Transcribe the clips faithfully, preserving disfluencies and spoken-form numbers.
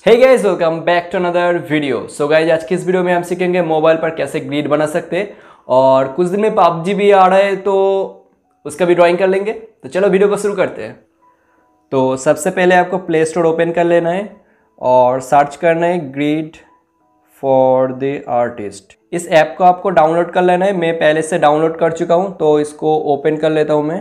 Hey guys, welcome back to another video. So guys, आज की इस वीडियो में हम सीखेंगे मोबाइल पर कैसे ग्रिड बना सकते हैं और कुछ दिन में पबजी भी आ रहा है तो उसका भी ड्राइंग कर लेंगे। तो चलो वीडियो को शुरू करते हैं। तो सबसे पहले आपको प्ले स्टोर ओपन कर लेना है और सर्च करना है ग्रिड फॉर द आर्टिस्ट। इस ऐप को आपको डाउनलोड कर लेना है। मैं पहले से डाउनलोड कर चुका हूँ तो इसको ओपन कर लेता हूँ मैं।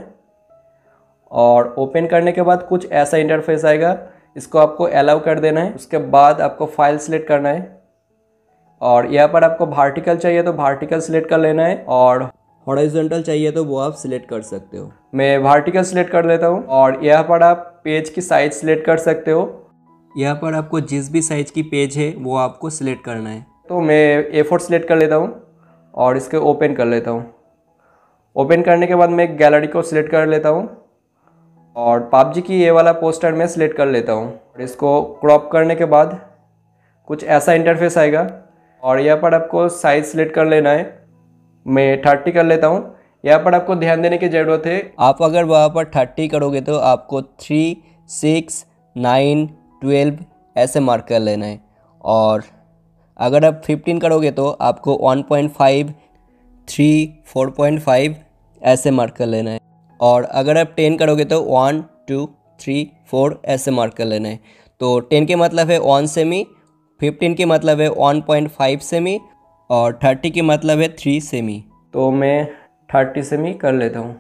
और ओपन करने के बाद कुछ ऐसा इंटरफेस आएगा, इसको आपको अलाउ कर देना है। उसके बाद आपको फाइल सिलेक्ट करना है और यहाँ पर आपको वर्टिकल चाहिए तो वर्टिकल सिलेक्ट कर लेना है और हॉरिजॉन्टल चाहिए तो वो आप सिलेक्ट कर सकते हो। मैं वर्टिकल सिलेक्ट कर लेता हूँ और यहाँ पर आप पेज की साइज सिलेक्ट कर सकते हो। यहाँ पर आपको जिस भी साइज की पेज है वो आपको सिलेक्ट करना है। तो मैं ए फोर सिलेक्ट कर लेता हूँ और इसके ओपन कर लेता हूँ। ओपन करने के बाद मैं गैलरी को सिलेक्ट कर लेता हूँ और पबजी की ये वाला पोस्टर में सिलेक्ट कर लेता हूँ। और इसको क्रॉप करने के बाद कुछ ऐसा इंटरफेस आएगा और यहाँ पर आपको साइज सिलेक्ट कर लेना है। मैं थर्टी कर लेता हूँ। यहाँ पर आपको ध्यान देने की ज़रूरत है, आप अगर वहाँ पर थर्टी करोगे तो आपको थ्री सिक्स नाइन ट्वेल्व ऐसे मार्क कर लेना है और अगर आप फिफ्टीन करोगे तो आपको one point five three four point five ऐसे मार्क कर लेना है और अगर आप टेन करोगे तो वन टू थ्री फोर ऐसे मार्क कर लेना है। तो टेन के मतलब है वन सेमी, फिफ्टीन के मतलब है वन पॉइंट फाइव सेमी और थर्टी के मतलब है थ्री सेमी। तो मैं थर्टी सेमी कर लेता हूँ।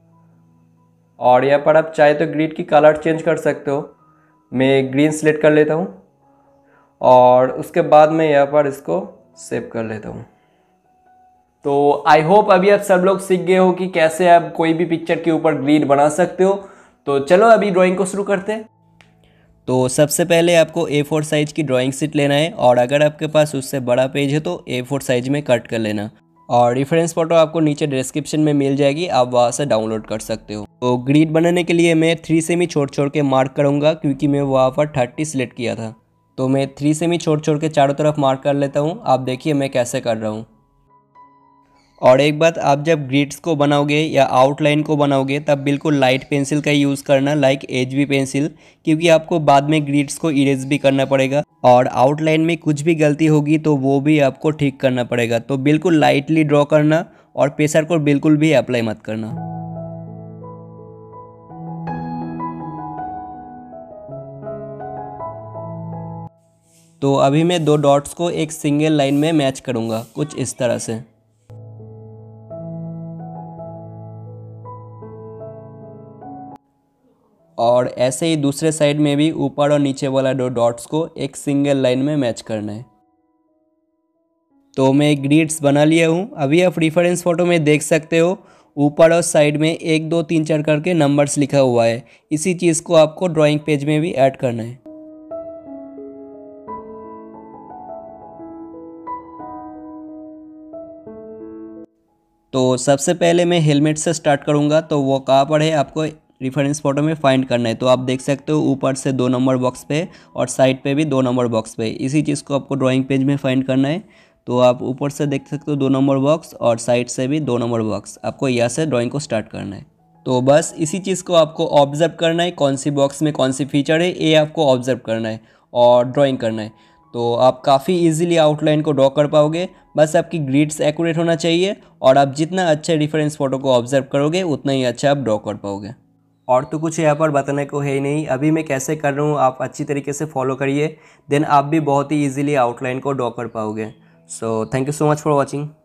और यहाँ पर आप चाहे तो ग्रिड की कलर चेंज कर सकते हो। मैं ग्रीन सेलेक्ट कर लेता हूँ और उसके बाद मैं यहाँ पर इसको सेव कर लेता हूँ। तो आई होप अभी आप सब लोग सीख गए हो कि कैसे आप कोई भी पिक्चर के ऊपर ग्रिड बना सकते हो। तो चलो अभी ड्राइंग को शुरू करते हैं। तो सबसे पहले आपको ए फोर साइज़ की ड्राइंग शीट लेना है और अगर आपके पास उससे बड़ा पेज है तो ए फोर साइज़ में कट कर लेना और रेफरेंस फ़ोटो आपको नीचे डिस्क्रिप्शन में मिल जाएगी, आप वहाँ से डाउनलोड कर सकते हो। तो ग्रिड बनाने के लिए मैं थ्री सेमी छोड़ छोड़ के मार्क करूँगा क्योंकि मैं वहाँ पर थर्टी सिलेक्ट किया था। तो मैं थ्री सेमी छोड़ छोड़ के चारों तरफ मार्क कर लेता हूँ। आप देखिए मैं कैसे कर रहा हूँ। और एक बात, आप जब ग्रिड्स को बनाओगे या आउटलाइन को बनाओगे तब बिल्कुल लाइट पेंसिल का यूज़ करना, लाइक एच बी पेंसिल, क्योंकि आपको बाद में ग्रिड्स को इरेज भी करना पड़ेगा और आउटलाइन में कुछ भी गलती होगी तो वो भी आपको ठीक करना पड़ेगा। तो बिल्कुल लाइटली ड्रॉ करना और प्रेशर को बिल्कुल भी अप्लाई मत करना। तो अभी मैं दो डॉट्स को एक सिंगल लाइन में मैच करूँगा कुछ इस तरह से। और ऐसे ही दूसरे साइड में भी ऊपर और नीचे वाला दो डॉट्स को एक सिंगल लाइन में मैच करना है। तो मैं ग्रिड्स बना लिया हूँ। अभी आप रेफरेंस फ़ोटो में देख सकते हो ऊपर और साइड में एक दो तीन चार करके नंबर्स लिखा हुआ है। इसी चीज़ को आपको ड्राइंग पेज में भी ऐड करना है। तो सबसे पहले मैं हेलमेट से स्टार्ट करूँगा। तो वो कहाँ पर है आपको रेफरेंस फोटो में फाइंड करना है। तो आप देख सकते हो ऊपर से दो नंबर बॉक्स पे और साइड पे भी दो नंबर बॉक्स पे, इसी चीज़ को आपको ड्राइंग पेज में फाइंड करना है। तो आप ऊपर से देख सकते हो दो नंबर बॉक्स और साइड से भी दो नंबर बॉक्स, आपको यहाँ से ड्राइंग को स्टार्ट करना है। तो बस इसी चीज़ को आपको ऑब्जर्व करना है, कौन सी बॉक्स में कौन सी फीचर है ये आपको ऑब्जर्व करना है और ड्राइंग करना है। तो आप काफ़ी इजीली आउटलाइन को ड्रॉ कर पाओगे। बस आपकी ग्रिड्स एक्यूरेट होना चाहिए और आप जितना अच्छा रेफरेंस फोटो को ऑब्जर्व करोगे उतना ही अच्छा आप ड्रॉ कर पाओगे। और तो कुछ यहाँ पर बताने को है ही नहीं। अभी मैं कैसे कर रहा हूँ आप अच्छी तरीके से फॉलो करिए, देन आप भी बहुत ही ईजिली आउटलाइन को ड्रॉ कर पाओगे। So thank you so much for watching.